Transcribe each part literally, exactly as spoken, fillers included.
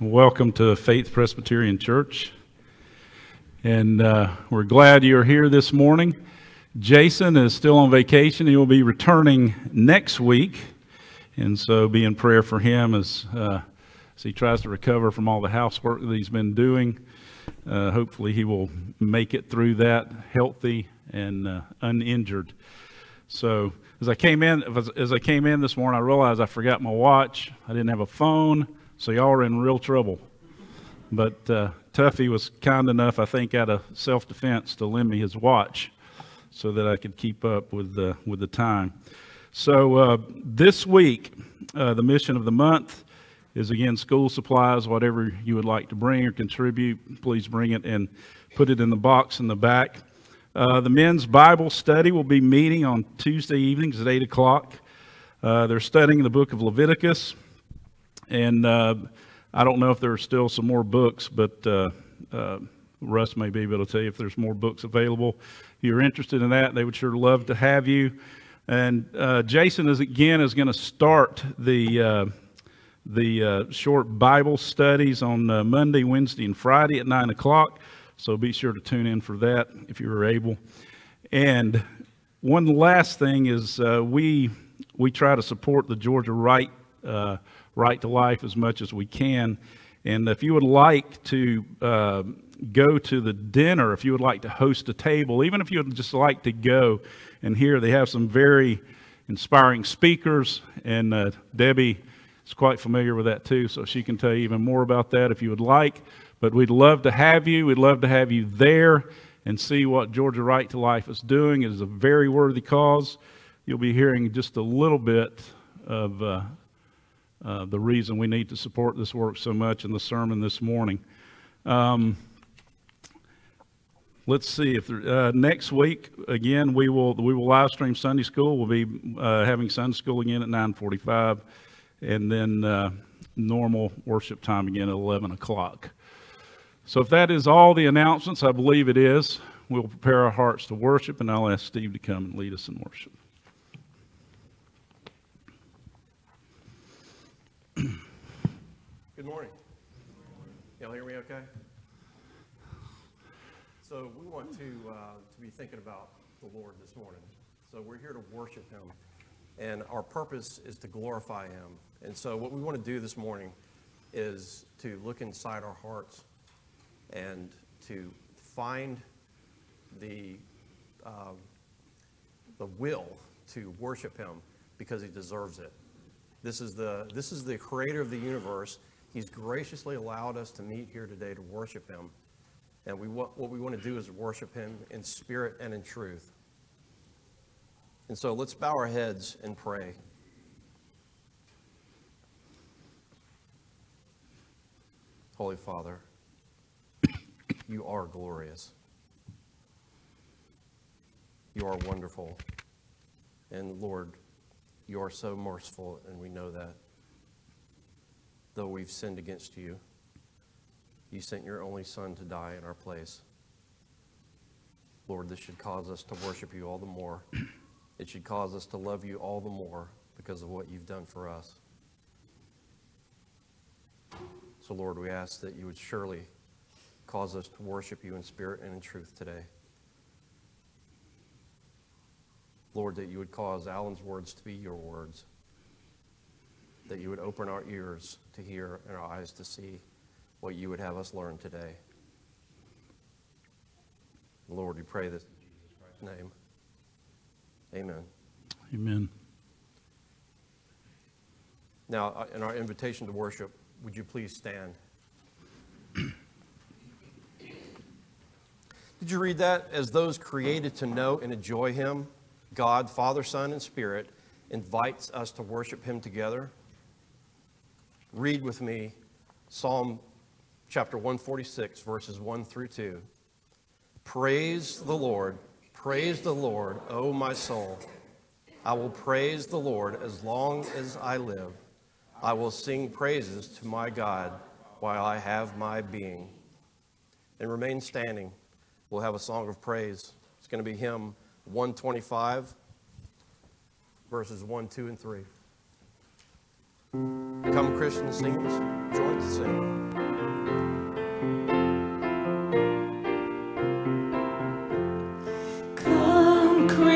Welcome to Faith Presbyterian Church, and uh, we're glad you're here this morning. Jason is still on vacation. He will be returning next week, and so be in prayer for him as, uh, as he tries to recover from all the housework that he's been doing. Uh, hopefully he will make it through that healthy and uh, uninjured. So as I came in, as I came in this morning, I realized I forgot my watch. I didn't have a phone. So y'all are in real trouble. But uh, Tuffy was kind enough, I think, out of self-defense to lend me his watch so that I could keep up with the, with the time. So uh, this week, uh, the mission of the month is, again, school supplies. Whatever you would like to bring or contribute, please bring it and put it in the box in the back. Uh, the men's Bible study will be meeting on Tuesday evenings at eight o'clock. Uh, they're studying the book of Leviticus. And uh, I don't know if there are still some more books, but uh, uh, Russ may be able to tell you if there's more books available. If you're interested in that, they would sure love to have you. And uh, Jason is again is going to start the uh, the uh, short Bible studies on uh, Monday, Wednesday, and Friday at nine o'clock. So be sure to tune in for that if you are able. And one last thing is uh, we we try to support the Georgia Right. Uh, Right to Life as much as we can. And if you would like to uh, go to the dinner, if you would like to host a table, even if you would just like to go and hear, they have some very inspiring speakers, and uh, Debbie is quite familiar with that too, so she can tell you even more about that if you would like. But we'd love to have you. We'd love to have you there and see what Georgia Right to Life is doing. It is a very worthy cause. You'll be hearing just a little bit of uh, Uh, the reason we need to support this work so much in the sermon this morning. Um, let's see if there, uh, next week again we will we will live stream Sunday school. We'll be uh, having Sunday school again at nine forty-five, and then uh, normal worship time again at eleven o'clock. So if that is all the announcements, I believe it is. We'll prepare our hearts to worship, and I'll ask Steve to come and lead us in worship. Good morning. Y'all hear me okay? So we want to uh, to be thinking about the Lord this morning. So we're here to worship Him, and our purpose is to glorify Him. And so what we want to do this morning is to look inside our hearts and to find the uh, the will to worship Him because He deserves it. This is the this is the Creator of the universe. He's graciously allowed us to meet here today to worship Him. And we what we want to do is worship Him in spirit and in truth. And so let's bow our heads and pray. Holy Father, You are glorious. You are wonderful. And Lord, You are so merciful, and we know that. Though we've sinned against You, You sent Your only Son to die in our place. Lord, this should cause us to worship You all the more. It should cause us to love You all the more because of what You've done for us. So, Lord, we ask that You would surely cause us to worship You in spirit and in truth today. Lord, that You would cause Alan's words to be Your words, that You would open our ears to hear and our eyes to see what You would have us learn today. Lord, we pray this in Jesus Christ's name. Amen. Amen. Now, in our invitation to worship, would you please stand? Did you read that? As those created to know and enjoy Him, God, Father, Son, and Spirit invites us to worship Him together. Read with me Psalm chapter one forty-six, verses one through two. Praise the Lord, praise the Lord, O my soul. I will praise the Lord as long as I live. I will sing praises to my God while I have my being. And remain standing. We'll have a song of praise. It's going to be hymn one twenty-five, verses one, two, and three. Come, Christian singers, join to sing.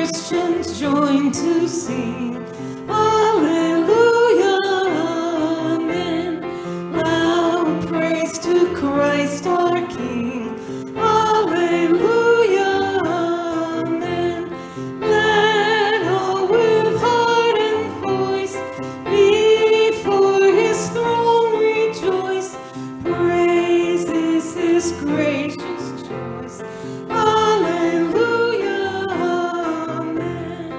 Christians join to sing. Alleluia, amen. Loud praise to Christ our King. Alleluia, amen. Let all with heart and voice before his throne rejoice. Praise is his gracious choice. Alleluia, amen.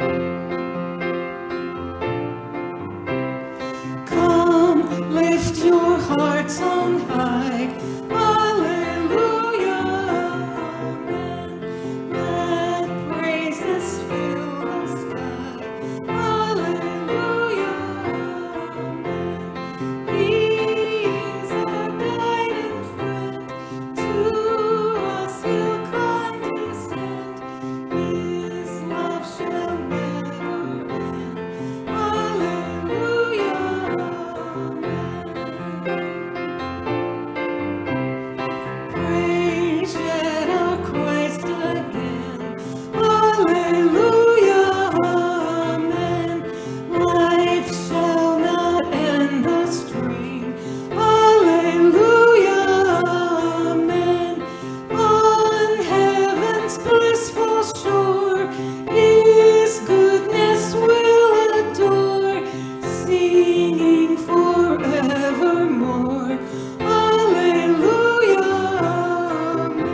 Come, lift your hearts on high. Alleluia, amen. Let praises fill the sky. Alleluia, amen. He is our guide and friend. To us he'll condescend. His love shall never end. Alleluia, amen. Praise yet our Christ again. Alleluia, amen. Life shall not end the strain. Alleluia, amen. On heaven's blissful shore, his goodness will adore, singing forevermore. Alleluia, amen.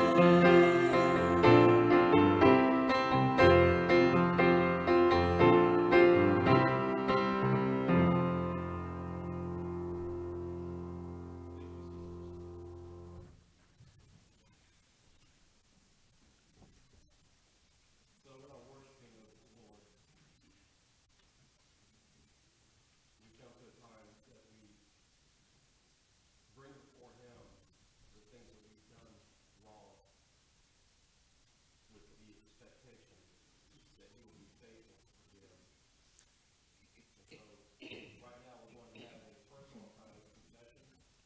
So in our worshiping of the Lord, we come to a time that we bring before him the things that we've done wrong with the expectation that he will be faithful to forgive. So right now we want to have a personal time of confession.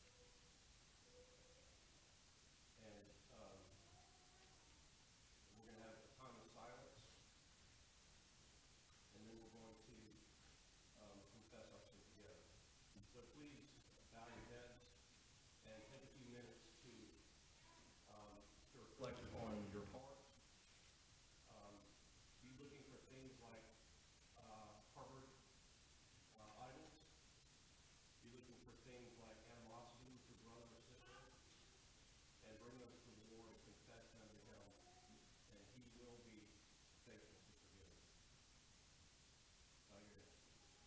And um, we're going to have a time of silence. And then we're going to um, confess our sin together. So please bow your heads and take a few minutes to um, to reflect on your heart. Um, be looking for things like uh, harbored uh, idols. Be looking for things like animosity with your brother or sister, and bring those to the Lord and confess them to him, and he will be faithful to forgive us. Bow your head.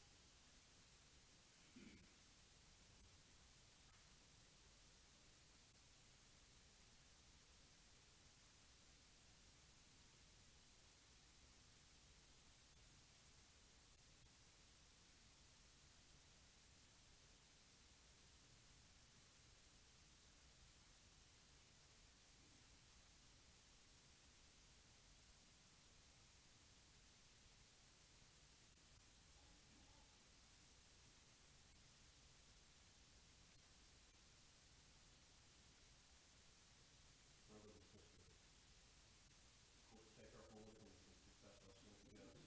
Brothers and sisters, let's take our holy hands and confess our sins together.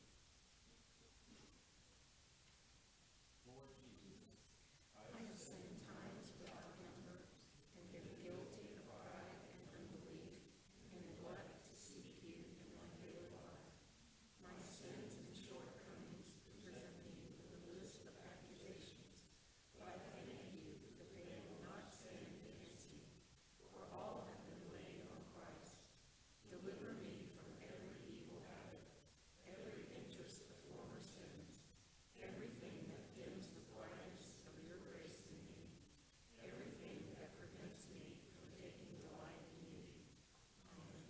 Lord Jesus, I have sinned times without number, and been guilty of pride and unbelief, and neglect to seek you in my daily life. My sins and shortcomings present me with a list of accusations, but I thank you that they will not stand against me, for all have been laid on Christ. Deliver me from every evil habit, every interest of former sins, everything that dims the brightness of your grace in me, everything that prevents me from taking delight in you. Amen.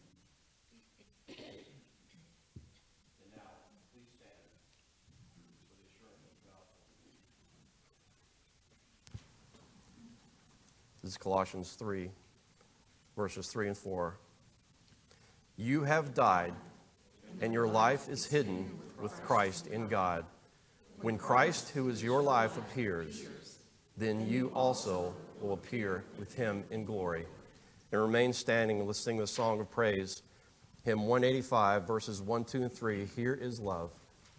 And now, please stand for the assurance of the gospel. This is Colossians three, verses three and four. You have died, and your life is hidden with Christ in God. When Christ, who is your life, appears, then you also will appear with him in glory. And remain standing and let's sing the song of praise hymn one eighty-five, verses one, two, and three, Here is Love.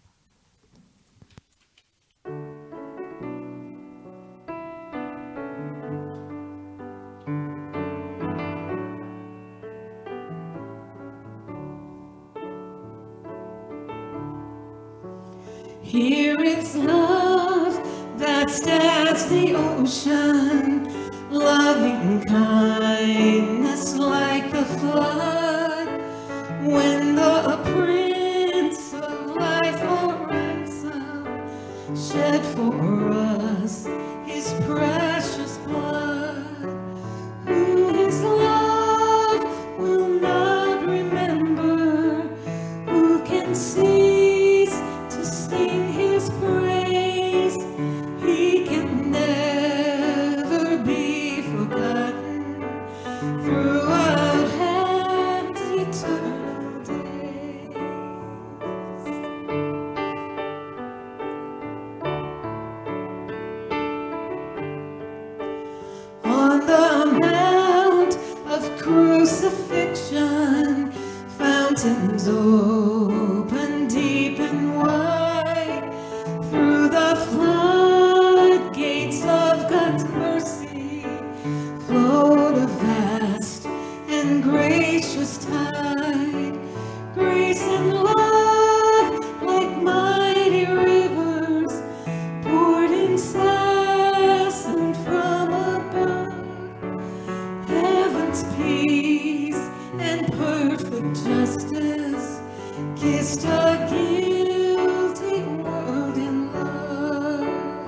Here is love vast as the ocean, loving kindness like the flood. When the Prince of Life for ransom shed for us his precious blood, who his love will not remember, who can cease to sing his praise. He can never be forgotten throughout heaven's eternal days. On the mount of crucifixion, fountains open deep and wide. Through the floodgates of God's mercy flowed a vast and gracious tide. Grace and love like mighty rivers poured incessant from above. Heaven's peace and perfect justice kissed a guilty world in love.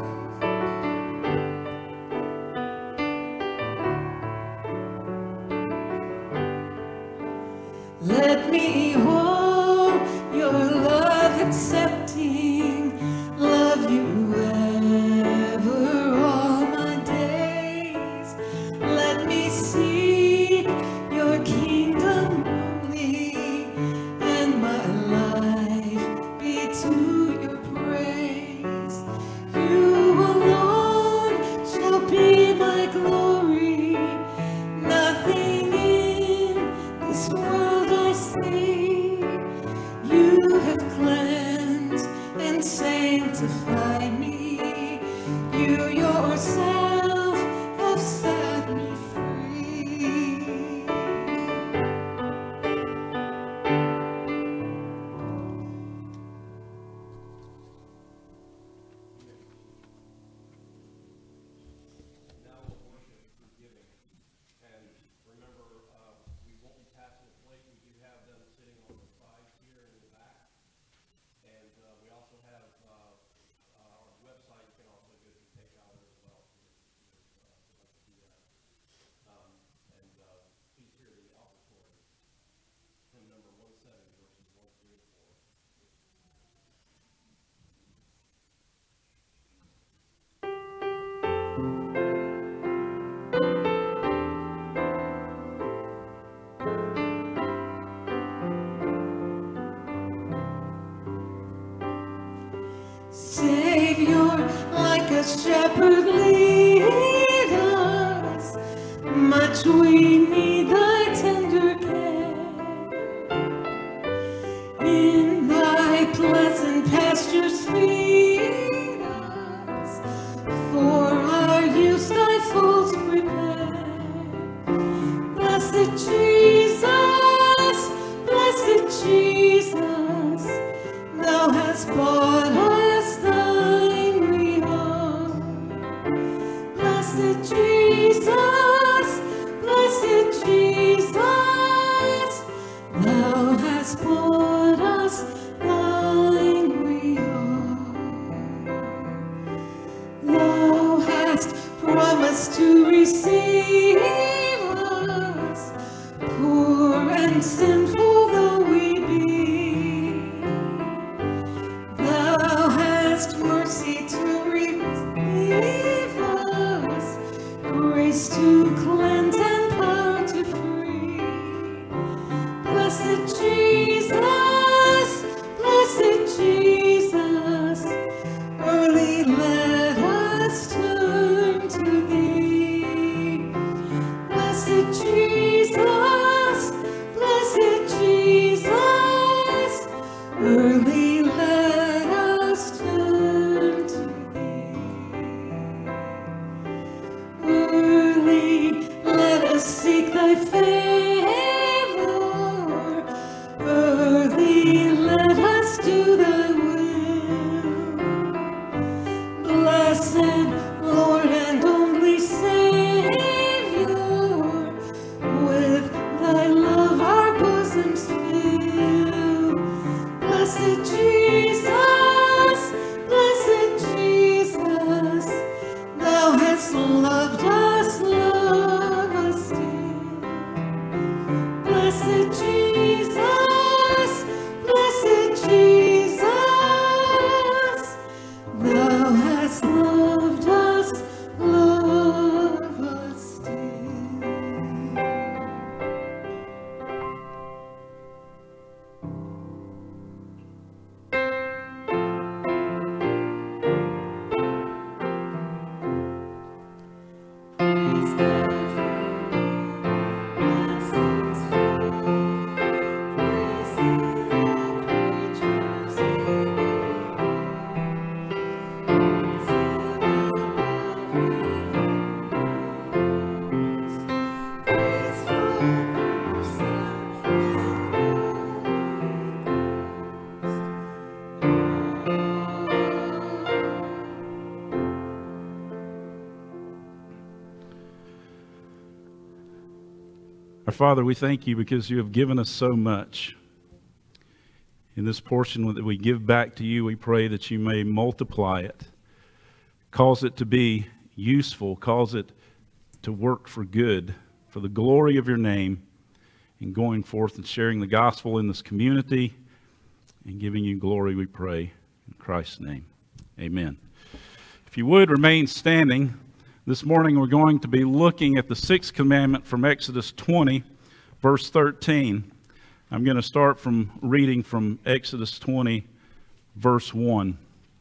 Let me hold your love accepting, love you ever all my days. Let me seek your kingdom only, and my life be to your praise. You alone shall be my glory. Nothing in this world I see. You have cleansed and sanctified me. You yourself have set me free. Now we'll worship through giving. And remember, uh, we won't be passing the plate. We do have them sitting on the sides here in the back. And uh, we also have uh, uh, our website. You can also go to take out as well. Uh, to do that. Um, and uh, please hear the offertory from number one seventy, verses one, three, and four. Savior, like a shepherd, lead us. Much we need thy tender care. In thy pleasant pastures feed us. For our use thy folds prepare. Blessed Jesus, blessed Jesus, thou hast bought us thine reward. Blessed Jesus, blessed Jesus, thou hast bought us thine reward. Thou hast promised to receive us, poor and sinful though we be. Thou hast mercy to relieve us, grace to cleanse and power to free. Blessed Jesus, blessed Jesus, early let us turn to thee. Blessed Jesus, blessed Jesus, arms fill. Blessed Jesus, blessed Jesus, thou hast loved us, love us still. Blessed Jesus, blessed Jesus, thou hast loved us, love us still. Praise God for blessings full. Praise the creatures above. Praise Him above. Praise Father, Son, Our Father, we thank you because you have given us so much. In this portion that we give back to you, we pray that you may multiply it, cause it to be useful, cause it to work for good, for the glory of your name, in going forth and sharing the gospel in this community and giving you glory, we pray. In Christ's name, amen. If you would, remain standing. This morning we're going to be looking at the sixth commandment from Exodus twenty, verse thirteen. I'm going to start from reading from Exodus twenty, verse one.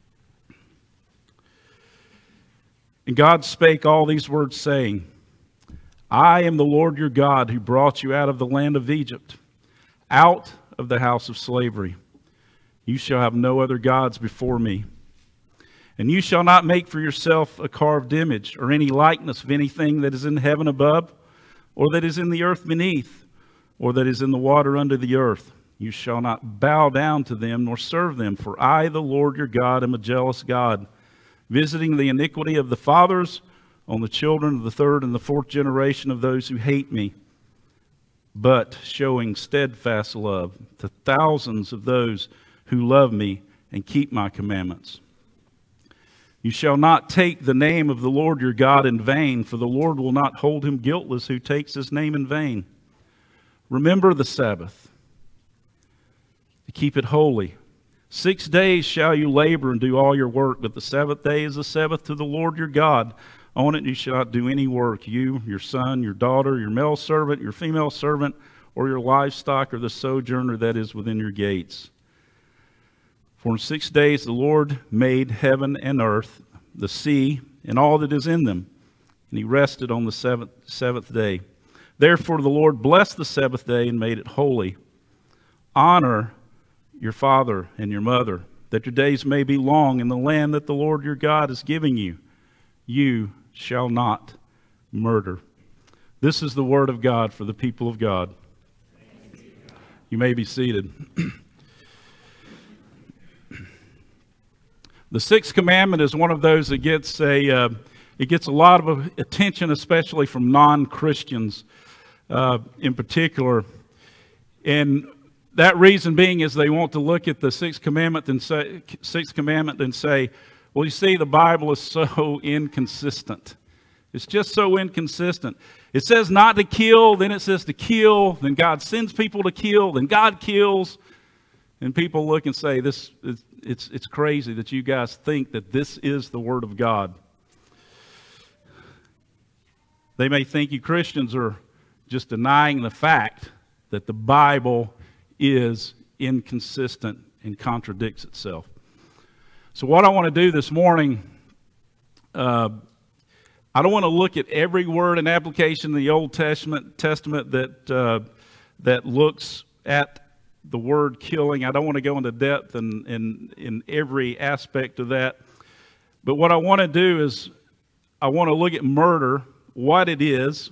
And God spake all these words, saying, I am the Lord your God, who brought you out of the land of Egypt, out of the house of slavery. You shall have no other gods before me. And you shall not make for yourself a carved image, or any likeness of anything that is in heaven above, or that is in the earth beneath, or that is in the water under the earth. You shall not bow down to them, nor serve them. For I, the Lord your God, am a jealous God, visiting the iniquity of the fathers on the children of the third and the fourth generation of those who hate me, but showing steadfast love to thousands of those who love me and keep my commandments. You shall not take the name of the Lord your God in vain, for the Lord will not hold him guiltless who takes his name in vain. Remember the Sabbath, to keep it holy. Six days shall you labor and do all your work, but the seventh day is the Sabbath to the Lord your God. On it you shall not do any work, you, your son, your daughter, your male servant, your female servant, or your livestock, or the sojourner that is within your gates. For in six days the Lord made heaven and earth, the sea, and all that is in them, and he rested on the seventh, seventh day. Therefore the Lord blessed the Sabbath day and made it holy. Honor your father and your mother, that your days may be long in the land that the Lord your God is giving you. You shall not murder. This is the word of God for the people of God. You may be seated. The sixth commandment is one of those that gets a uh, it gets a lot of attention, especially from non-Christians uh, in particular. And that reason being is they want to look at the sixth commandment and say, sixth commandment and say, well, you see, the Bible is so inconsistent. It's just so inconsistent. It says not to kill, then it says to kill, then God sends people to kill, then God kills. And people look and say, this is, it's, it's crazy that you guys think that this is the Word of God. They may think you Christians are just denying the fact that the Bible is inconsistent and contradicts itself. So what I want to do this morning, uh, I don't want to look at every word and application in the Old Testament, Testament that, uh, that looks at the word killing. I don't want to go into depth in, in, in every aspect of that. But what I want to do is I want to look at murder, what it is,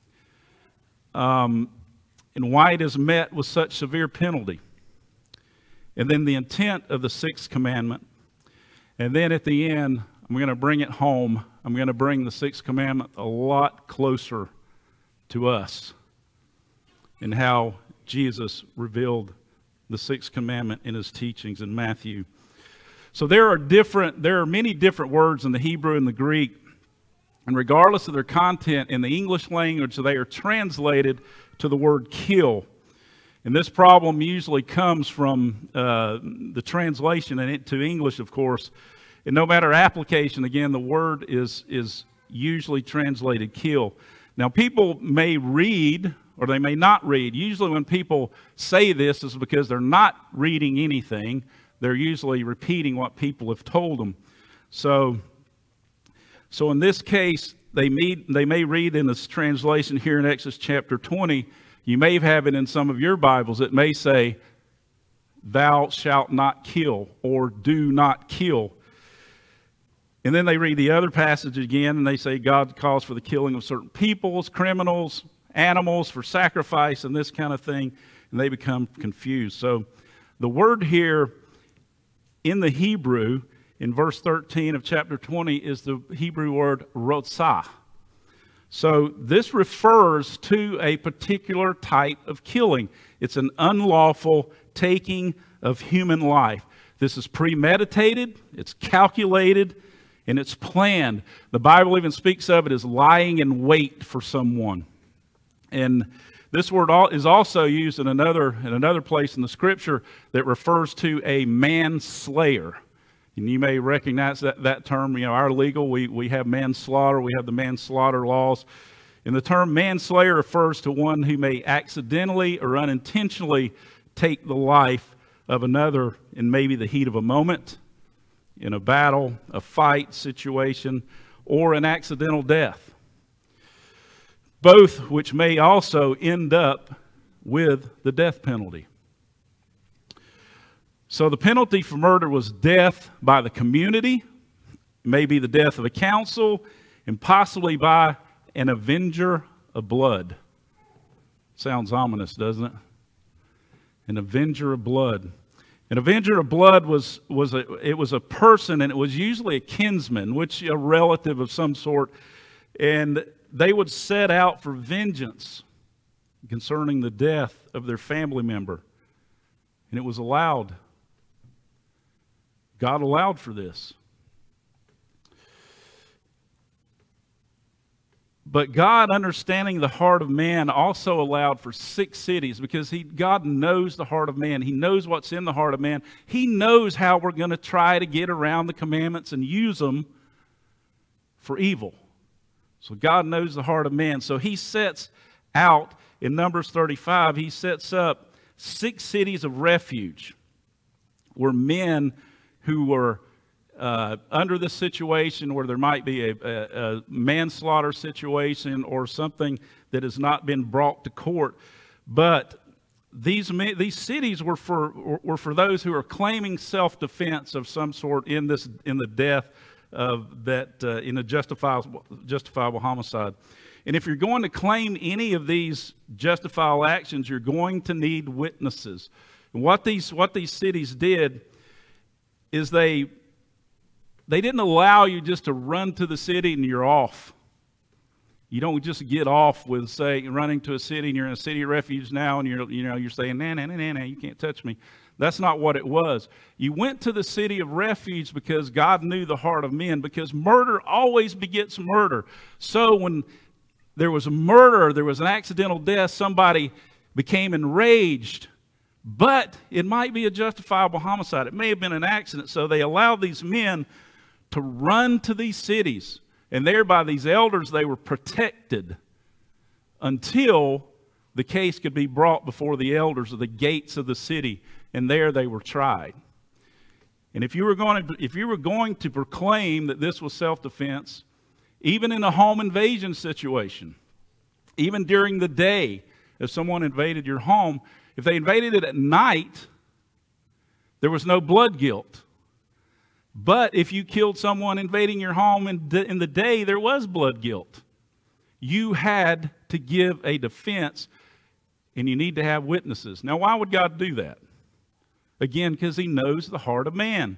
um, and why it is met with such severe penalty. And then the intent of the sixth commandment. And then at the end, I'm going to bring it home. I'm going to bring the sixth commandment a lot closer to us and how Jesus revealed the sixth commandment in his teachings in Matthew. So there are different, there are many different words in the Hebrew and the Greek, and regardless of their content in the English language, they are translated to the word kill. And this problem usually comes from uh, the translation into English, of course. And no matter application, again, the word is, is usually translated kill. Now, people may read or they may not read. Usually when people say this is because they're not reading anything. They're usually repeating what people have told them. So, so in this case, they may, they may read in this translation here in Exodus chapter twenty. You may have it in some of your Bibles. It may say, thou shalt not kill, or do not kill. And then they read the other passage again, and they say God calls for the killing of certain peoples, criminals, animals for sacrifice, and this kind of thing, and they become confused. So the word here in the Hebrew, in verse thirteen of chapter twenty, is the Hebrew word rotzah. So this refers to a particular type of killing. It's an unlawful taking of human life. This is premeditated, it's calculated, and it's planned. The Bible even speaks of it as lying in wait for someone. And this word is also used in another, in another place in the Scripture that refers to a manslayer. And you may recognize that, that term. You know, our legal, we, we have manslaughter, we have the manslaughter laws. And the term manslayer refers to one who may accidentally or unintentionally take the life of another in maybe the heat of a moment, in a battle, a fight situation, or an accidental death. Both which may also end up with the death penalty. So the penalty for murder was death by the community, maybe the death of a council, and possibly by an avenger of blood. Sounds ominous, doesn't it? An avenger of blood. An avenger of blood was, was a, it was a person, and it was usually a kinsman, which a relative of some sort, and they would set out for vengeance concerning the death of their family member. And it was allowed. God allowed for this. But God, understanding the heart of man, also allowed for six cities, because he, God knows the heart of man. He knows what's in the heart of man. He knows how we're going to try to get around the commandments and use them for evil. So God knows the heart of man. So he sets out, in Numbers thirty-five, he sets up six cities of refuge where men who were uh, under this situation, where there might be a, a, a manslaughter situation or something that has not been brought to court. But these, these cities were for, were for those who are claiming self-defense of some sort in, this, in the death of that, uh, in a justifiable, justifiable homicide. And if you're going to claim any of these justifiable actions, you're going to need witnesses. And what these, what these cities did is they, they didn't allow you just to run to the city and you're off. You don't just get off with, say, running to a city and you're in a city of refuge now and you're, you know, you're saying, nah, nah, nah, nah, nah, you can't touch me. That's not what it was. You went to the city of refuge because God knew the heart of men, because murder always begets murder. So when there was a murder, there was an accidental death, somebody became enraged. But it might be a justifiable homicide. It may have been an accident. So they allowed these men to run to these cities. And there by these elders, they were protected until the case could be brought before the elders of the gates of the city. And there they were tried. And if you were going to, if you were going to proclaim that this was self-defense, even in a home invasion situation, even during the day, if someone invaded your home, if they invaded it at night, there was no blood guilt. But if you killed someone invading your home in, in the day, there was blood guilt. You had to give a defense, and you need to have witnesses. Now, why would God do that? Again, because he knows the heart of man.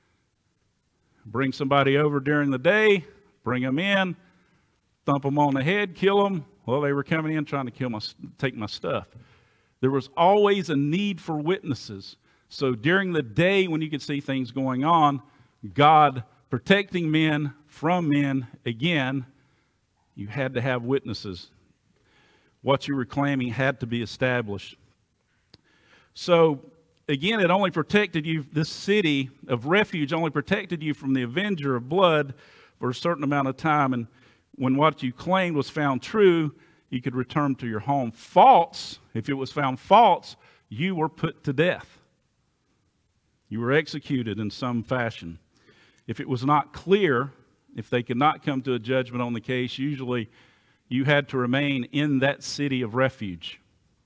Bring somebody over during the day, bring them in, thump them on the head, kill them. Well, they were coming in trying to kill my, take my stuff. There was always a need for witnesses. So during the day when you could see things going on, God protecting men from men, again, you had to have witnesses. What you were claiming had to be established. So, again, it only protected you, this city of refuge only protected you from the avenger of blood for a certain amount of time. And when what you claimed was found true, you could return to your home. False, if it was found false, you were put to death. You were executed in some fashion. If it was not clear, if they could not come to a judgment on the case, usually you had to remain in that city of refuge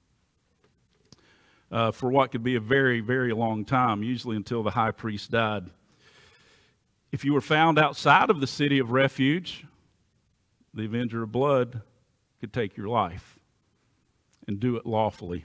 uh, for what could be a very, very long time, usually until the high priest died. If you were found outside of the city of refuge, the avenger of blood could take your life and do it lawfully.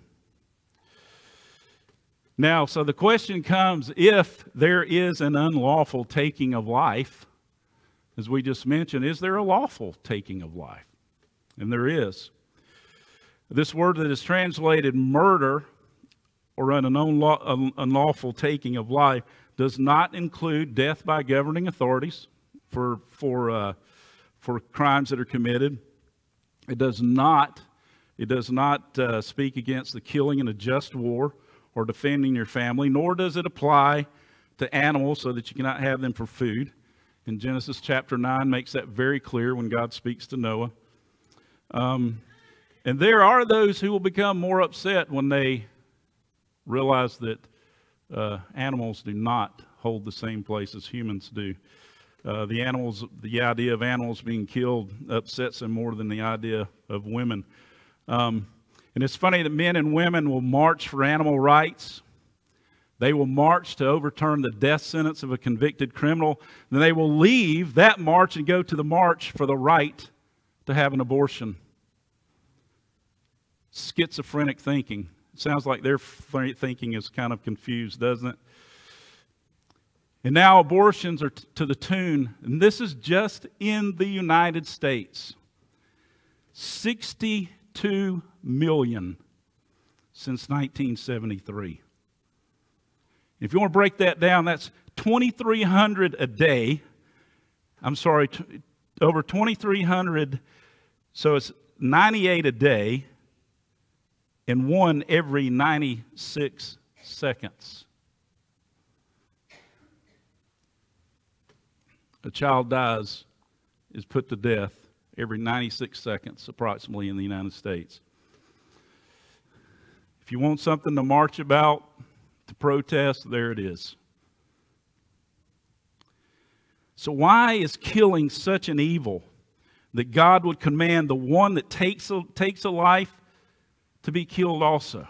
Now, so the question comes, if there is an unlawful taking of life, as we just mentioned, is there a lawful taking of life? And there is. This word that is translated murder or an unlaw- unlawful taking of life does not include death by governing authorities for, for, uh, for crimes that are committed. It does not, it does not uh, speak against the killing in a just war or defending your family, nor does it apply to animals so that you cannot have them for food. And Genesis chapter nine makes that very clear when God speaks to Noah. Um, and there are those who will become more upset when they realize that uh, animals do not hold the same place as humans do. Uh, the animals, the idea of animals being killed upsets them more than the idea of women. Um, and it's funny that men and women will march for animal rights. They will march to overturn the death sentence of a convicted criminal. Then they will leave that march and go to the march for the right to have an abortion. Schizophrenic thinking. It sounds like their thinking is kind of confused, doesn't it? And now abortions are t- to the tune, and this is just in the United States, sixty-two million since nineteen seventy-three. If you want to break that down, that's twenty-three hundred a day. I'm sorry, t- over twenty-three hundred, so it's ninety-eight a day, and one every ninety-six seconds. A child dies, is put to death every ninety-six seconds, approximately, in the United States. If you want something to march about, to protest, there it is. So why is killing such an evil that God would command the one that takes a, takes a life to be killed also?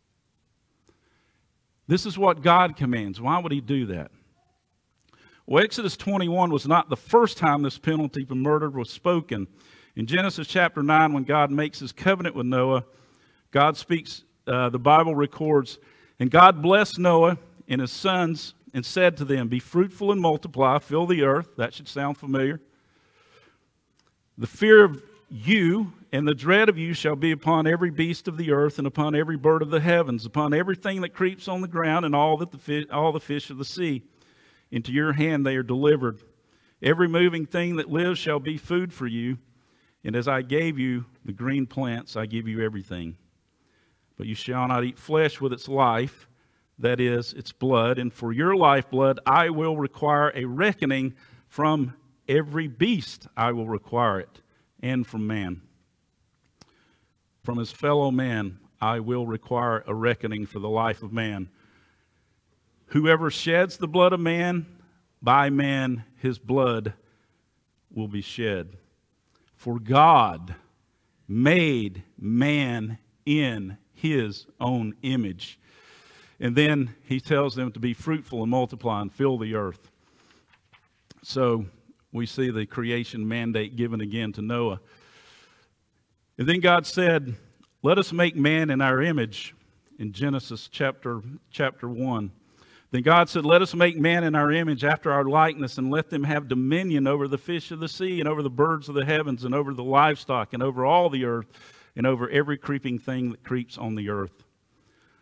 This is what God commands. Why would he do that? Well, Exodus twenty-one was not the first time this penalty for murder was spoken. In Genesis chapter nine, when God makes his covenant with Noah, God speaks, uh, the Bible records, and God blessed Noah and his sons and said to them, be fruitful and multiply, fill the earth. That should sound familiar. The fear of you and the dread of you shall be upon every beast of the earth and upon every bird of the heavens, upon everything that creeps on the ground and all, that the fish, all the fish of the sea. Into your hand they are delivered. Every moving thing that lives shall be food for you. And as I gave you the green plants, I give you everything. But you shall not eat flesh with its life, that is, its blood. And for your lifeblood I will require a reckoning. From every beast I will require it, and from man. From his fellow man I will require a reckoning for the life of man. Whoever sheds the blood of man, by man his blood will be shed. For God made man in his own image. And then he tells them to be fruitful and multiply and fill the earth. So we see the creation mandate given again to Noah. And then God said, let us make man in our image, in Genesis chapter, chapter one. Then God said, let us make man in our image after our likeness, and let them have dominion over the fish of the sea, and over the birds of the heavens, and over the livestock, and over all the earth, and over every creeping thing that creeps on the earth.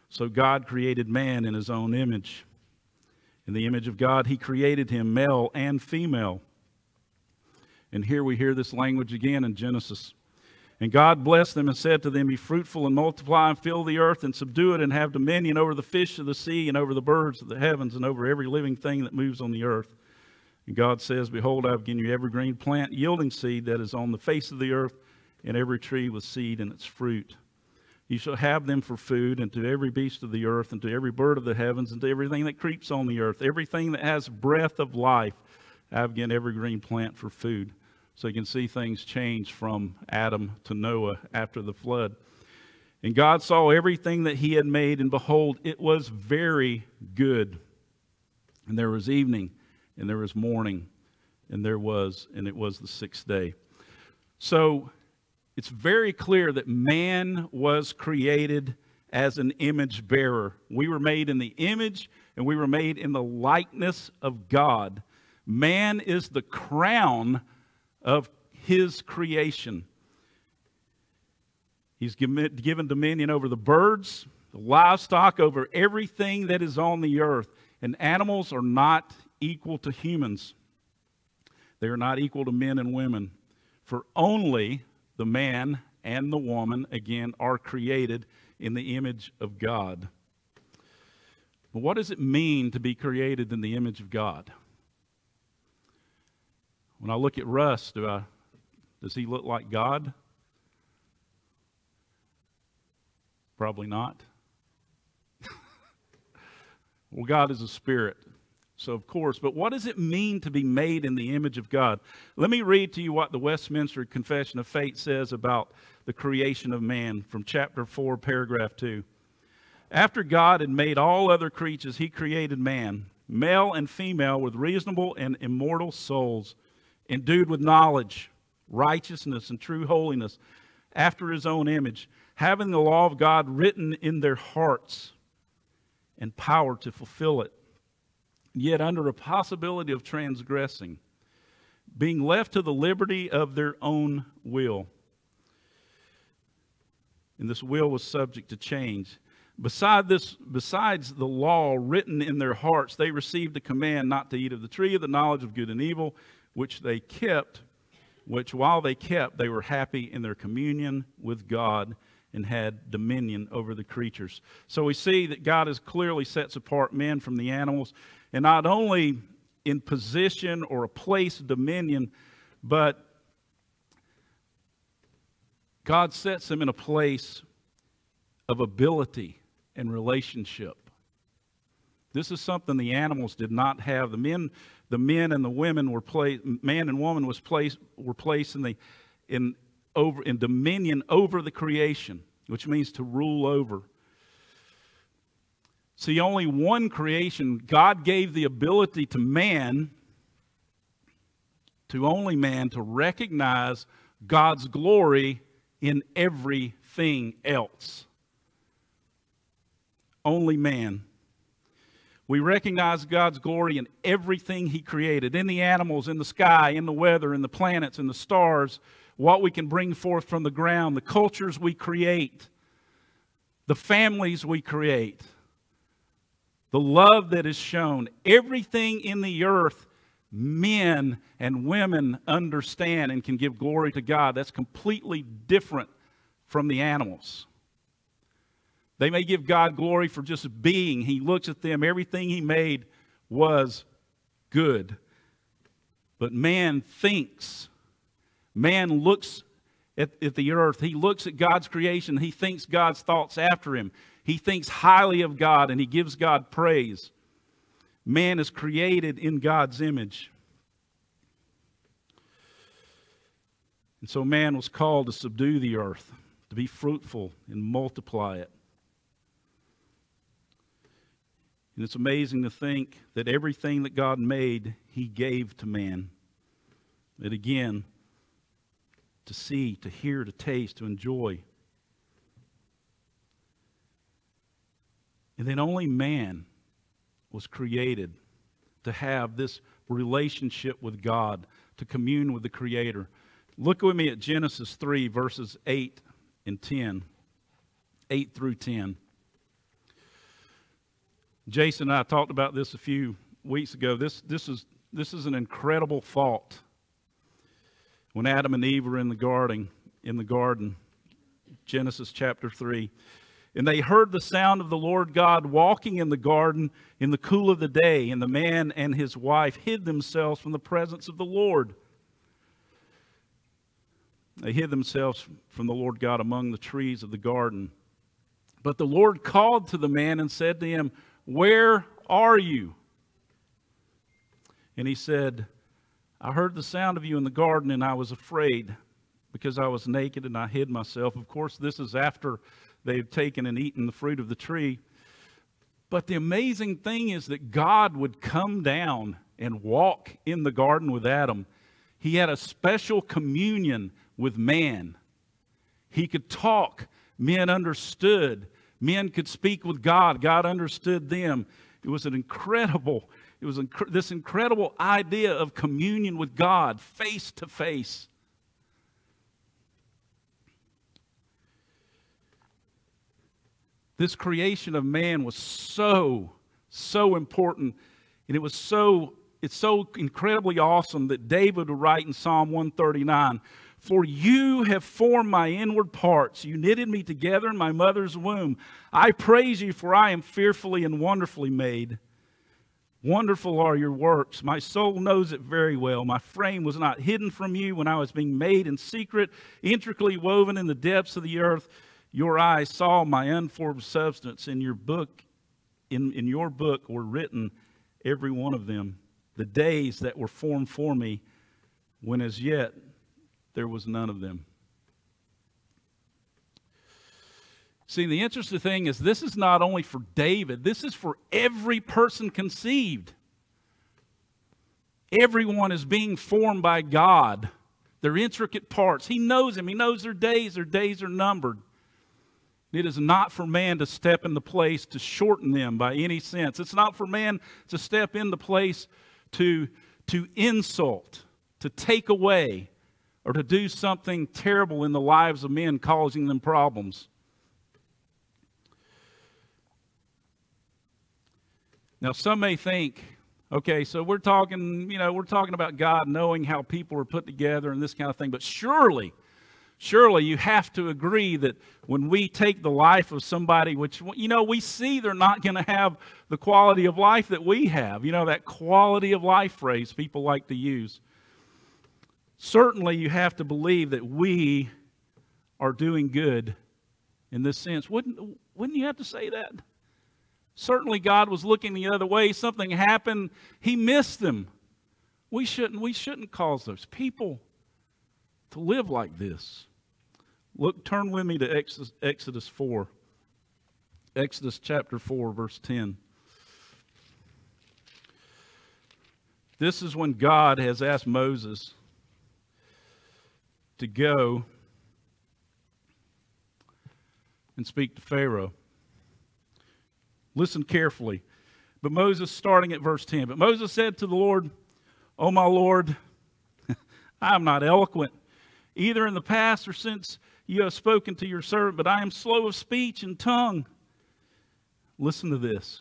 So God created man in his own image. In the image of God, he created him, male and female. And here we hear this language again in Genesis. And God blessed them and said to them, be fruitful and multiply and fill the earth and subdue it and have dominion over the fish of the sea and over the birds of the heavens and over every living thing that moves on the earth. And God says, behold, I have given you every green plant yielding seed that is on the face of the earth, and every tree with seed in its fruit. You shall have them for food, and to every beast of the earth, and to every bird of the heavens, and to everything that creeps on the earth, everything that has breath of life, I have given every green plant for food. So you can see things change from Adam to Noah after the flood. And God saw everything that he had made, and behold, it was very good. And there was evening, and there was morning, and there was, and it was the sixth day. So it's very clear that man was created as an image bearer. We were made in the image, and we were made in the likeness of God. Man is the crown of his creation. He's given, given dominion over the birds, the livestock, over everything that is on the earth. And animals are not equal to humans. They are not equal to men and women. For only the man and the woman, again, are created in the image of God. But what does it mean to be created in the image of God? When I look at Russ, do I, does he look like God? Probably not. Well, God is a spirit. So, of course, but what does it mean to be made in the image of God? Let me read to you what the Westminster Confession of Faith says about the creation of man from chapter four, paragraph two. After God had made all other creatures, he created man, male and female, with reasonable and immortal souls, endued with knowledge, righteousness, and true holiness, after his own image, having the law of God written in their hearts and power to fulfill it, yet under a possibility of transgressing, being left to the liberty of their own will. And this will was subject to change. Beside this, besides the law written in their hearts, they received the command not to eat of the tree of the knowledge of good and evil, which they kept, which while they kept, they were happy in their communion with God and had dominion over the creatures. So we see that God has clearly sets apart men from the animals, and not only in position or a place of dominion, but God sets them in a place of ability and relationship. This is something the animals did not have. The men, the men and the women were placed. Man and woman was placed were placed in the in over in dominion over the creation, which means to rule over. See, only one creation. God gave the ability to man, to only man, to recognize God's glory in everything else. Only man. We recognize God's glory in everything he created, in the animals, in the sky, in the weather, in the planets, in the stars, what we can bring forth from the ground, the cultures we create, the families we create, the love that is shown. Everything in the earth, men and women understand and can give glory to God. That's completely different from the animals. They may give God glory for just being. He looks at them. Everything he made was good. But man thinks. Man looks at, at the earth. He looks at God's creation. He thinks God's thoughts after him. He thinks highly of God, and he gives God praise. Man is created in God's image. And so man was called to subdue the earth, to be fruitful and multiply it. And it's amazing to think that everything that God made, he gave to man. That again, to see, to hear, to taste, to enjoy. And then only man was created to have this relationship with God, to commune with the Creator. Look with me at Genesis three, verses eight and ten. eight through ten. Jason and I talked about this a few weeks ago. This, this, is, this is an incredible thought. When Adam and Eve were in the garden, in the garden, Genesis chapter three, and they heard the sound of the Lord God walking in the garden in the cool of the day, and the man and his wife hid themselves from the presence of the Lord. They hid themselves from the Lord God among the trees of the garden. But the Lord called to the man and said to him, "Where are you?" And he said, "I heard the sound of you in the garden, and I was afraid because I was naked and I hid myself." Of course, this is after they had taken and eaten the fruit of the tree. But the amazing thing is that God would come down and walk in the garden with Adam. He had a special communion with man. He could talk. Men understood. Men could speak with God. God understood them. It was an incredible, it was inc- this incredible idea of communion with God, face to face. This creation of man was so, so important. And it was so, it's so incredibly awesome that David would write in Psalm one thirty-nine, "For you have formed my inward parts. You knitted me together in my mother's womb. I praise you, for I am fearfully and wonderfully made. Wonderful are your works. My soul knows it very well. My frame was not hidden from you when I was being made in secret, intricately woven in the depths of the earth. Your eyes saw my unformed substance. In your book, in, in your book were written, every one of them, the days that were formed for me, when as yet there was none of them." See, the interesting thing is this is not only for David, this is for every person conceived. Everyone is being formed by God. Their intricate parts. He knows them. He knows their days. Their days are numbered. It is not for man to step into place to shorten them by any sense. It's not for man to step into place to, to insult, to take away, or to do something terrible in the lives of men, causing them problems. Now, some may think, okay, so we're talking, you know, we're talking about God knowing how people are put together and this kind of thing, but surely, surely you have to agree that when we take the life of somebody, which, you know, we see they're not going to have the quality of life that we have, you know, that quality of life phrase people like to use. Certainly you have to believe that we are doing good in this sense. Wouldn't, wouldn't you have to say that? Certainly God was looking the other way. Something happened. He missed them. We shouldn't, we shouldn't cause those people to live like this. Look, turn with me to Exodus, Exodus four. Exodus chapter four, verse ten. This is when God has asked Moses to go and speak to Pharaoh. Listen carefully. But Moses, starting at verse ten, "But Moses said to the Lord, O my Lord, I am not eloquent, either in the past or since you have spoken to your servant, but I am slow of speech and tongue." Listen to this.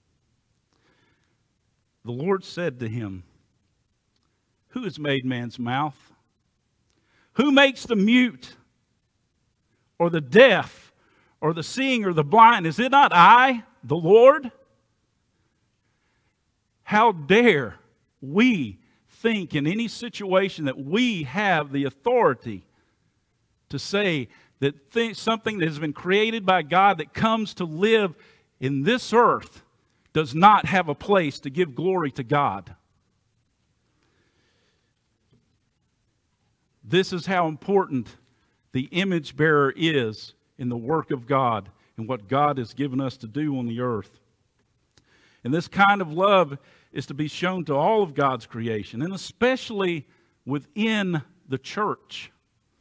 The Lord said to him, "Who has made man's mouth? Who makes the mute or the deaf or the seeing or the blind? Is it not I, the Lord? How dare we think in any situation that we have the authority to say that th- something that has been created by God that comes to live in this earth does not have a place to give glory to God?" This is how important the image bearer is in the work of God and what God has given us to do on the earth. And this kind of love is to be shown to all of God's creation, and especially within the church.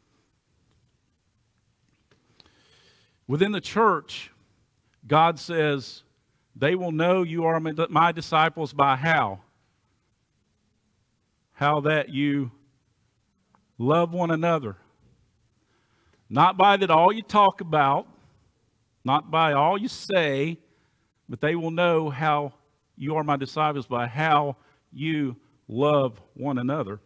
Within the church, God says, "They will know you are my disciples by how? How that you love one another. Not by that all you talk about, not by all you say, but they will know how you are my disciples by how you love one another.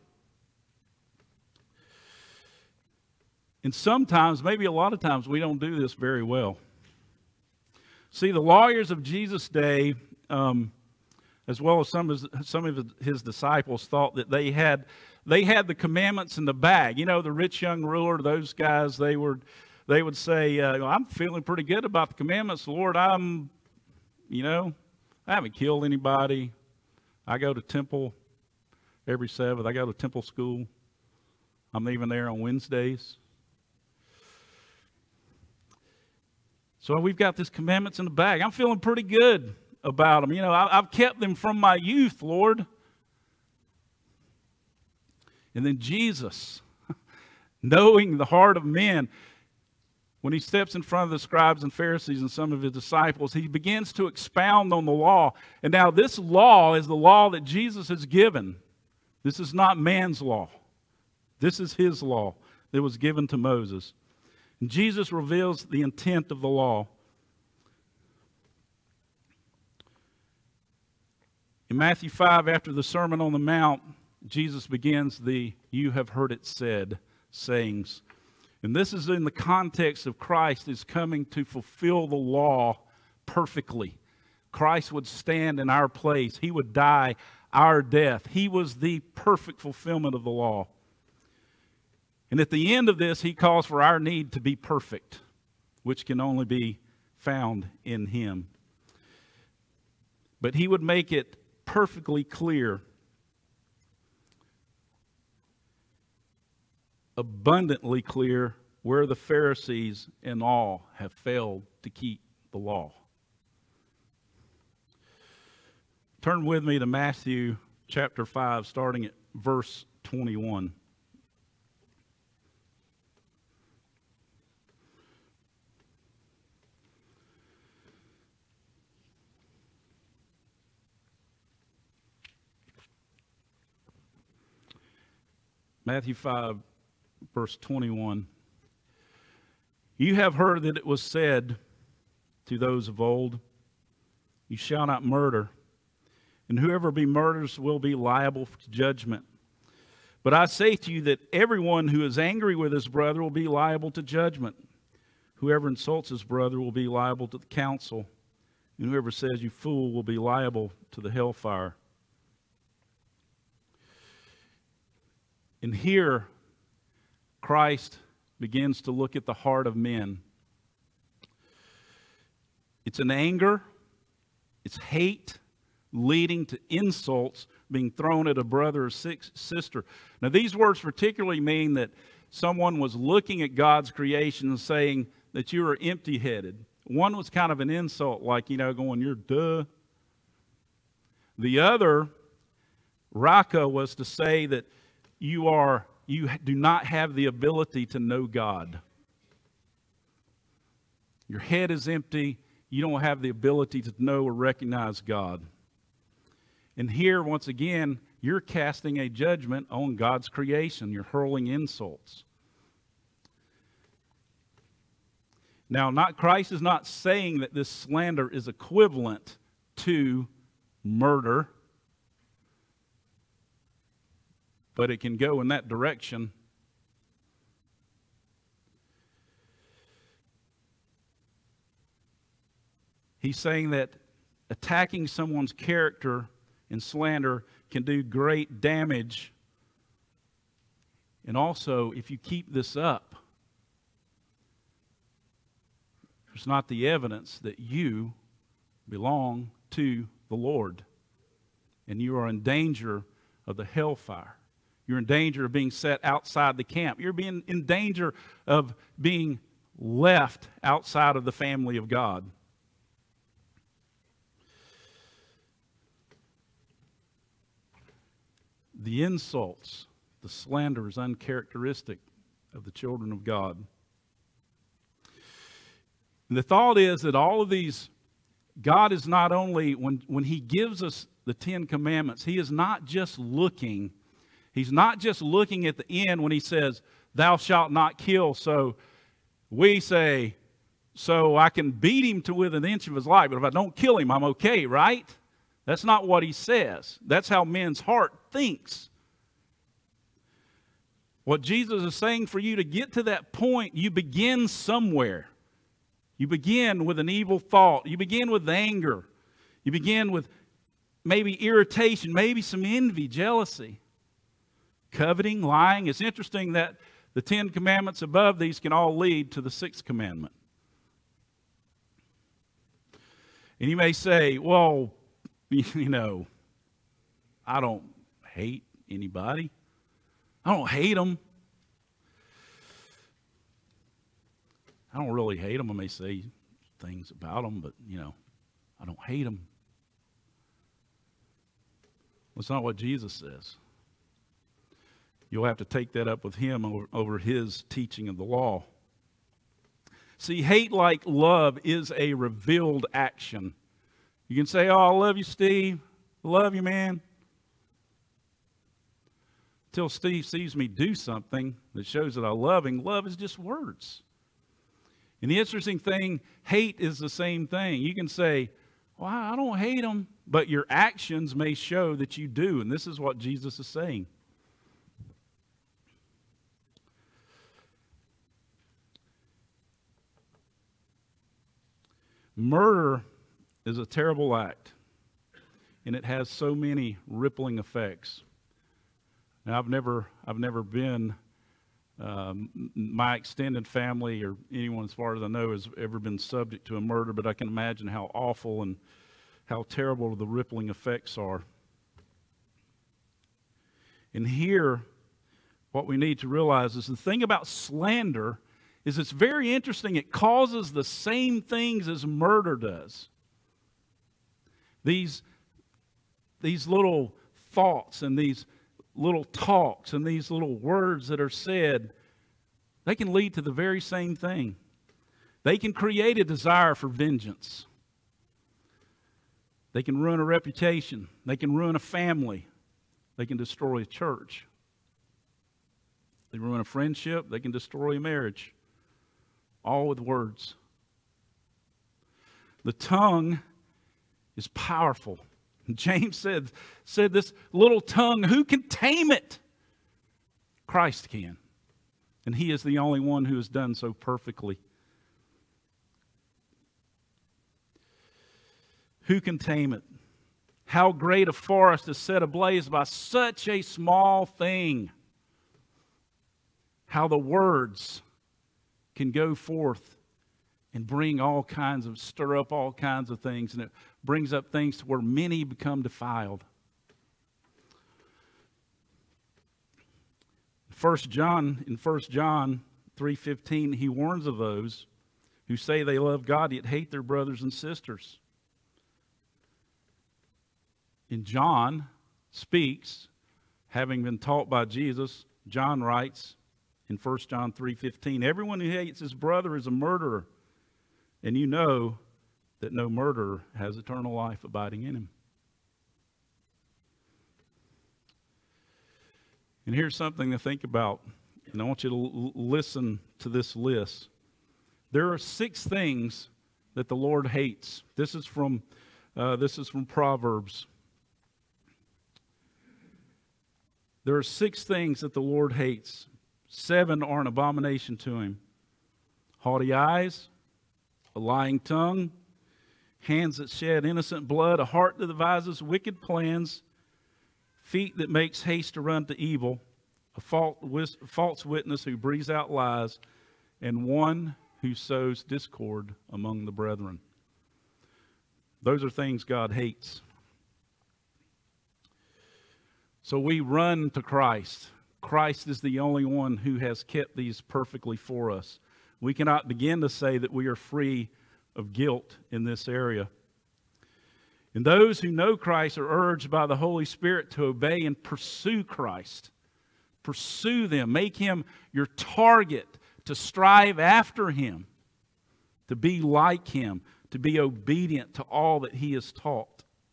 And sometimes, maybe a lot of times, we don't do this very well. See, the lawyers of Jesus' day, um, as well as some of his, some of his disciples, thought that they had they had the commandments in the bag. You know, the rich young ruler, those guys, they were they would say, uh, "I'm feeling pretty good about the commandments, Lord. I'm, you know, I haven't killed anybody. I go to temple every Sabbath. I go to temple school. I'm even there on Wednesdays." So we've got these commandments in the bag. I'm feeling pretty good about them. You know, I, I've kept them from my youth, Lord. And then Jesus, knowing the heart of men, when he steps in front of the scribes and Pharisees and some of his disciples, he begins to expound on the law. And now this law is the law that Jesus has given. This is not man's law. This is his law that was given to Moses. And Jesus reveals the intent of the law. In Matthew five, after the Sermon on the Mount, Jesus begins the "you have heard it said" sayings. And this is in the context of Christ is coming to fulfill the law perfectly. Christ would stand in our place. He would die our death. He was the perfect fulfillment of the law. And at the end of this, he calls for our need to be perfect, which can only be found in him. But he would make it perfectly clear, abundantly clear, where the Pharisees and all have failed to keep the law. Turn with me to Matthew chapter five, starting at verse twenty-one. Matthew five, verse twenty-one. You have heard that it was said to those of old, "You shall not murder, and whoever be murders will be liable to judgment. But I say to you that everyone who is angry with his brother will be liable to judgment. Whoever insults his brother will be liable to the council, and whoever says you fool will be liable to the hellfire." And here, Christ begins to look at the heart of men. It's an anger, it's hate, leading to insults being thrown at a brother or sister. Now, these words particularly mean that someone was looking at God's creation and saying that you are empty-headed. One was kind of an insult, like, you know, going, "You're duh." The other, raka, was to say that you are you do not have the ability to know God. Your head is empty. You don't have the ability to know or recognize God. And here, once again, you're casting a judgment on God's creation. You're hurling insults. Now, not Christ is not saying that this slander is equivalent to murder, but it can go in that direction. He's saying that attacking someone's character and slander can do great damage. And also, if you keep this up, there's not the evidence that you belong to the Lord. And you are in danger of the hellfire. You're in danger of being set outside the camp. You're being in danger of being left outside of the family of God. The insults, the slander is uncharacteristic of the children of God. And the thought is that all of these, God is not only, when, when He gives us the Ten Commandments, He is not just looking, He's not just looking at the end when He says, "Thou shalt not kill." So we say, so I can beat him to within an inch of his life, but if I don't kill him, I'm okay, right? That's not what he says. That's how men's heart thinks. What Jesus is saying, for you to get to that point, you begin somewhere. You begin with an evil thought. You begin with anger. You begin with maybe irritation, maybe some envy, jealousy, coveting, lying. It's interesting that the Ten Commandments above these can all lead to the Sixth Commandment. And you may say, well, you know, I don't hate anybody. I don't hate them. I don't really hate them. I may say things about them, but, you know, I don't hate them. Well, it's not what Jesus says. You'll have to take that up with him over, over his teaching of the law. See, hate like love is a revealed action. You can say, oh, I love you, Steve. I love you, man. Until Steve sees me do something that shows that I love him, love is just words. And the interesting thing, hate is the same thing. You can say, well, I don't hate them, but your actions may show that you do. And this is what Jesus is saying. Murder is a terrible act, and it has so many rippling effects. Now, I've never, I've never been, um, my extended family or anyone as far as I know has ever been subject to a murder, but I can imagine how awful and how terrible the rippling effects are. And here, what we need to realize is the thing about slander is it's very interesting. It causes the same things as murder does. These, these little thoughts and these little talks and these little words that are said, they can lead to the very same thing. They can create a desire for vengeance. They can ruin a reputation. They can ruin a family. They can destroy a church. They ruin a friendship. They can destroy a marriage. All with words. The tongue is powerful. James said, said this little tongue, who can tame it? Christ can. And he is the only one who has done so perfectly. Who can tame it? How great a forest is set ablaze by such a small thing. How the words can go forth and bring all kinds of, stir up all kinds of things. And it brings up things to where many become defiled. First John, in First John three fifteen, he warns of those who say they love God yet hate their brothers and sisters. And John speaks, having been taught by Jesus, John writes in First John three fifteen, everyone who hates his brother is a murderer, and you know that no murderer has eternal life abiding in him. And here's something to think about, and I want you to l- listen to this list. There are six things that the Lord hates. This is from, uh, this is from Proverbs. There are six things that the Lord hates. Seven are an abomination to him. Haughty eyes, a lying tongue, hands that shed innocent blood, a heart that devises wicked plans, feet that makes haste to run to evil, a false witness who breathes out lies, and one who sows discord among the brethren. Those are things God hates. So we run to Christ. Christ is the only one who has kept these perfectly for us. We cannot begin to say that we are free of guilt in this area. And those who know Christ are urged by the Holy Spirit to obey and pursue Christ. Pursue them. Make him your target, to strive after him, to be like him, to be obedient to all that he has taught.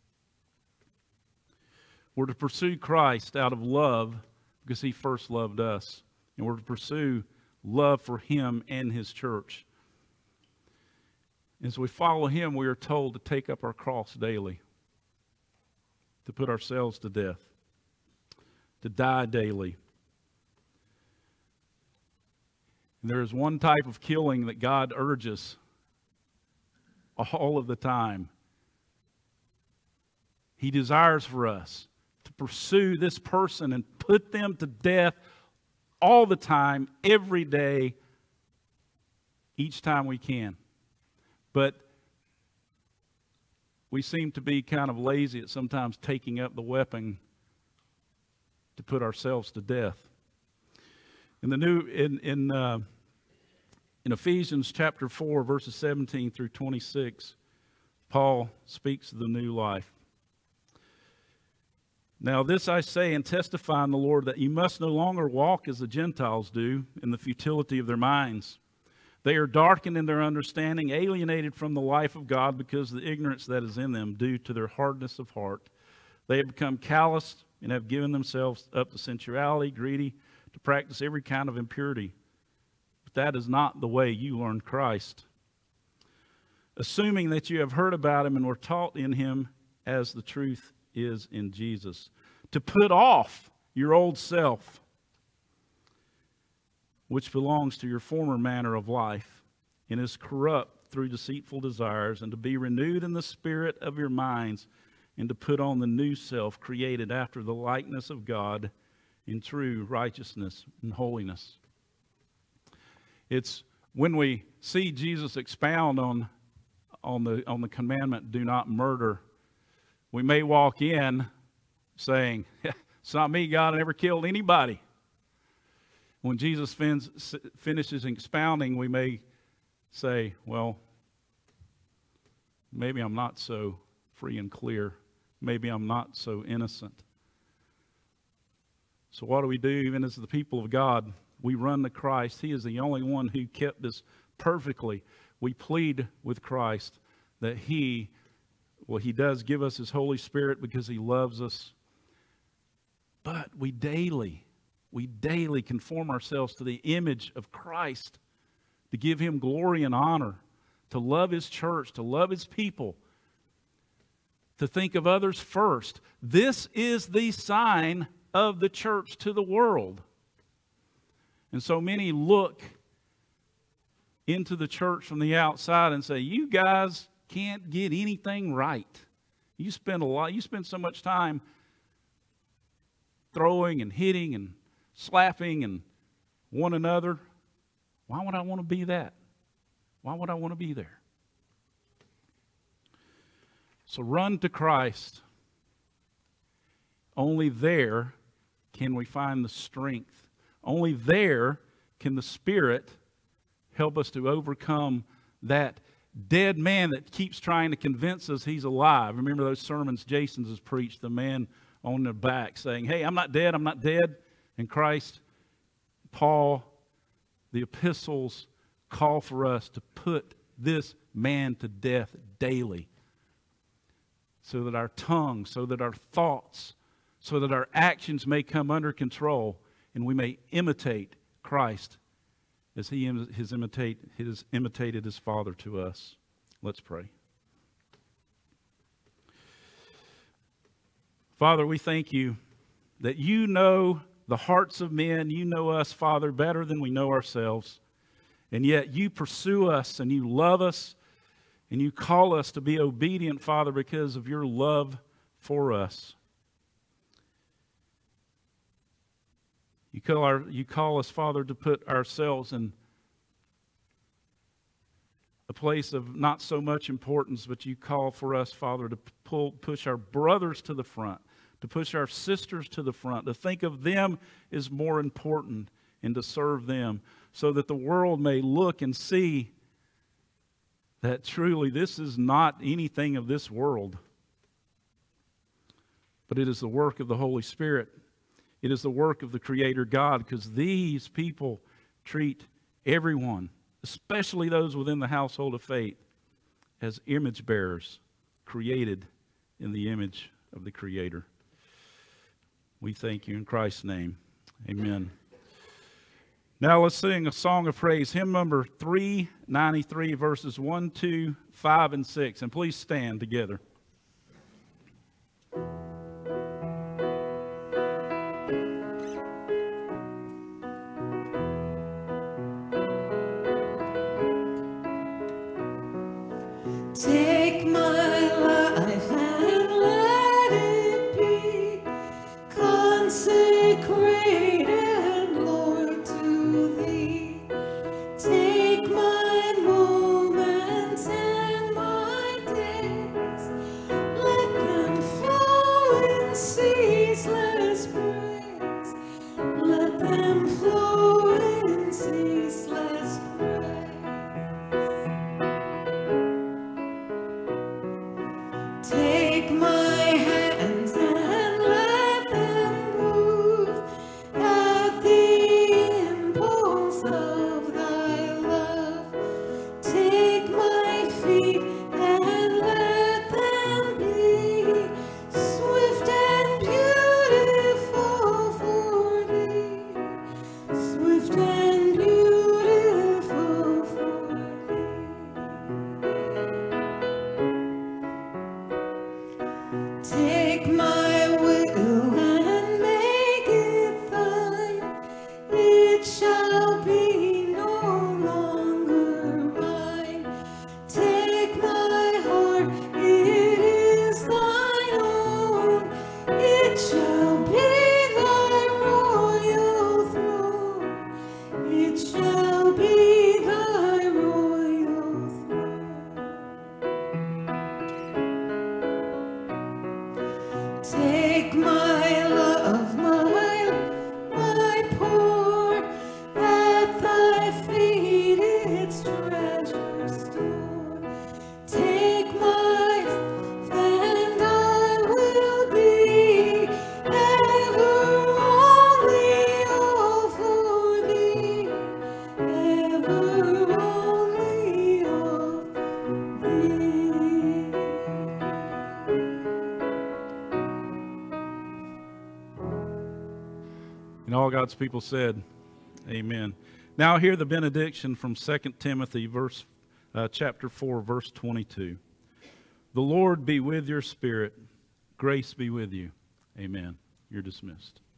We're to pursue Christ out of love because he first loved us. And we're to pursue love for him and his church. As we follow him, we are told to take up our cross daily, to put ourselves to death, to die daily. And there is one type of killing that God urges all of the time. He desires for us to pursue this person and put them to death all the time, every day, each time we can. But we seem to be kind of lazy at sometimes taking up the weapon to put ourselves to death. In the new in in uh, in Ephesians chapter four, verses seventeen through twenty-six, Paul speaks of the new life. Now this I say and testify in the Lord, that you must no longer walk as the Gentiles do, in the futility of their minds. They are darkened in their understanding, alienated from the life of God because of the ignorance that is in them due to their hardness of heart. They have become calloused and have given themselves up to sensuality, greedy, to practice every kind of impurity. But that is not the way you learned Christ. Assuming that you have heard about him and were taught in him as the truth is in Jesus. To put off your old self, which belongs to your former manner of life, and is corrupt through deceitful desires, and to be renewed in the spirit of your minds, and to put on the new self, created after the likeness of God, in true righteousness and holiness. It's when we see Jesus expound on, on, the, on the commandment, do not murder, we may walk in saying, it's not me, God, I never killed anybody. When Jesus fin- finishes expounding, we may say, well, maybe I'm not so free and clear. Maybe I'm not so innocent. So what do we do, even as the people of God? We run to Christ. He is the only one who kept this perfectly. We plead with Christ that He, well, He does give us His Holy Spirit because He loves us. But we daily... We daily conform ourselves to the image of Christ, to give Him glory and honor, to love His church, to love His people, to think of others first. This is the sign of the church to the world. And so many look into the church from the outside and say, you guys can't get anything right. You spend a lot, you spend so much time throwing and hitting and slapping and one another. Why would I want to be that? Why would I want to be there? So run to Christ. Only there can we find the strength. Only there can the Spirit help us to overcome that dead man that keeps trying to convince us he's alive. Remember those sermons Jason's has preached, the man on the back saying, hey, I'm not dead, I'm not dead. And Christ, Paul, the epistles call for us to put this man to death daily, so that our tongue, so that our thoughts, so that our actions may come under control, and we may imitate Christ as He has, imitate, has imitated His Father to us. Let's pray. Father, we thank You that You know the hearts of men. You know us, Father, better than we know ourselves. And yet You pursue us and You love us and You call us to be obedient, Father, because of Your love for us. You call, our, you call us, Father, to put ourselves in a place of not so much importance, but You call for us, Father, to pull, push our brothers to the front, to push our sisters to the front, to think of them as more important and to serve them, so that the world may look and see that truly this is not anything of this world, but it is the work of the Holy Spirit. It is the work of the Creator God, because these people treat everyone, especially those within the household of faith, as image bearers created in the image of the Creator. We thank You in Christ's name. Amen. Now let's sing a song of praise, hymn number three ninety-three, verses one, two, five, and six. And please stand together. Take my life and let it be consecrated, Lord, to Thee. Take my moments and my days, let them flow in ceaseless praise. Let them flow in ceaseless praise. Take my hands and let them move at the impulse of Thy love. Take my feet and let them be swift and beautiful for Thee, swift and beautiful for Thee. Take my will and make it Thine. It shall be no longer mine. Take my heart, it is Thine own. It shall be Thy royal throne. It shall be Thy royal throne. Take my love, my, my poor, at Thy feet its treasure store. Take my life, and I will be ever only all for Thee, ever only all Thee. And all God's people said, amen. Now hear the benediction from Second Timothy verse, uh, chapter four, verse twenty-two. The Lord be with your spirit. Grace be with you. Amen. You're dismissed.